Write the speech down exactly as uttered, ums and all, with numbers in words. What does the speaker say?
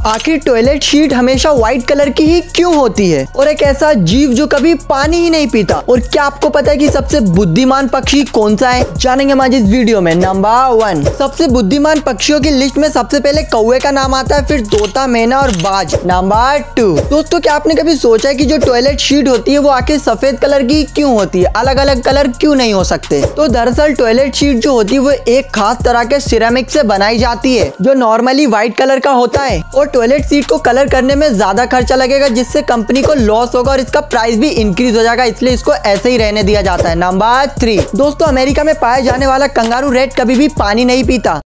आखिर toilet seat हमेशा white colour की ही क्यों होती है? और एक ऐसा जीव जो कभी पानी ही नहीं पीता। और क्या आपको पता है कि सबसे बुद्धिमान पक्षी कौन सा है? जानेंगे हमारी इस वीडियो में। नंबर वन, सबसे बुद्धिमान पक्षियों की लिस्ट में सबसे पहले कौवे का नाम आता है, फिर तोता, मैना और बाज। नंबर टू, दोस्तों क्या आपने कभी सोचा है कि जो टॉयलेट शीट होती है वो आखिर सफेद कलर की क्यों होती है? अलग अलग कलर क्यों नहीं हो सकते? तो दरअसल टॉयलेट शीट जो होती है वो एक खास तरह के सिरेमिक से बनाई जाती है जो नॉर्मली व्हाइट कलर का होता है। और टॉयलेट सीट को कलर करने में ज्यादा खर्चा लगेगा जिससे कंपनी को लॉस होगा और इसका प्राइस भी इंक्रीज हो जाएगा, इसलिए इसको ऐसे ही रहने दिया जाता है। नंबर थ्री, दोस्तों अमेरिका में पाया जाने वाला कंगारू रेड कभी भी पानी नहीं पीता।